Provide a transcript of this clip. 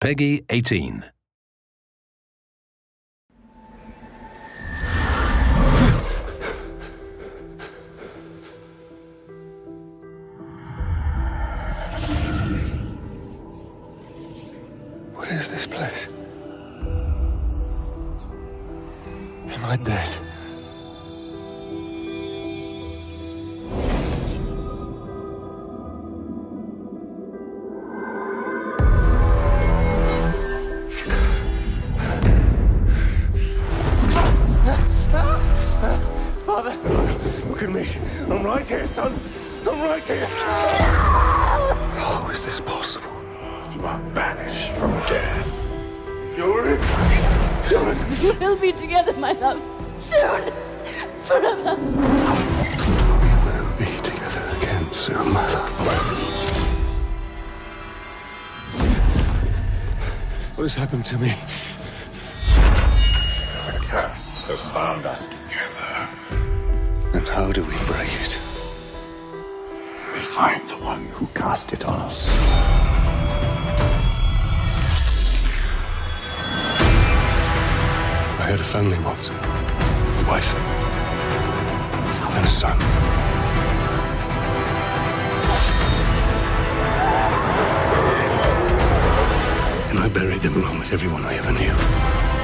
Peggy 18. What is this place? Am I dead? Father, look at me. I'm right here, son. I'm right here. How is this possible? You are banished from death. You're We'll be together, my love. Soon. Forever. We will be together again soon, my love. What has happened to me? The curse has bound us together. And how do we break it? We find the one who cast it on us. I had a family once. A wife. And a son. And I buried them along with everyone I ever knew.